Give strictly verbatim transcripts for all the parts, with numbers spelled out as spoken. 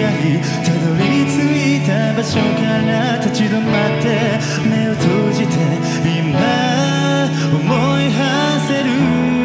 合いたどり着いた場所から立ち止まって目を閉じて今思い馳せる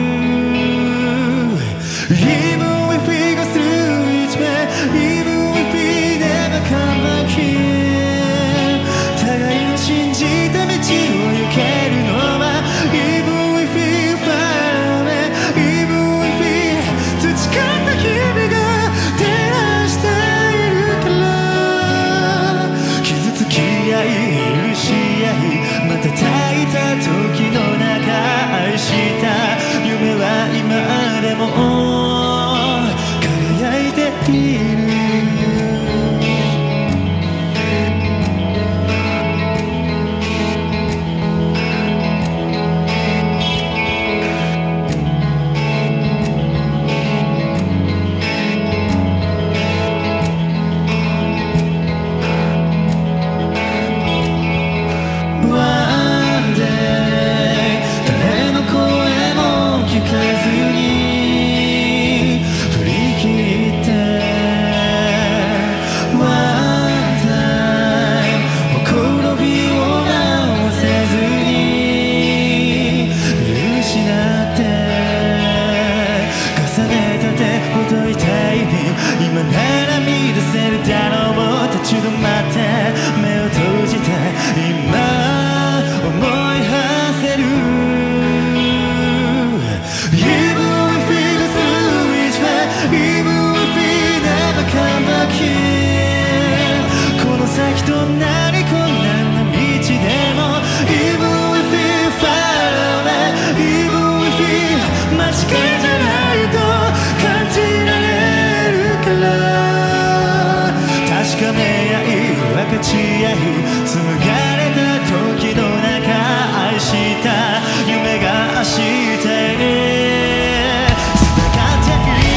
Even if we go through each way Even if we never come back here 互いの信じた道を行けるのは Even if we far away Even if we 培った日々が照らしているから傷つき合い許し合いまた抱いた時の中愛した夢は今でも輝いている今なら見出せるだろう立ち止まって目を閉じて今思い馳せる Even if we go through each way Even if we never come back here この先と何困難な道でも Even if we far away Even if we 間違いじゃないと感じられる確かめ合い分かち合い紡がれた時の中愛した夢が明日へ繋がっている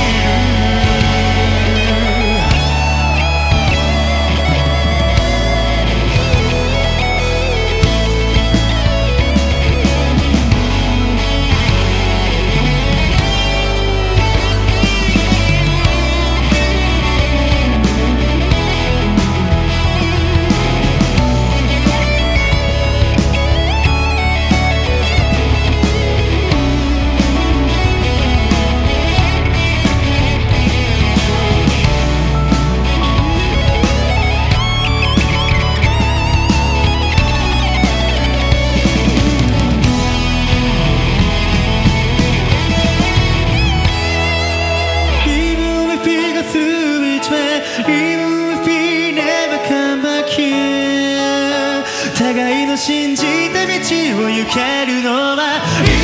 互いの信じた道を行けるのは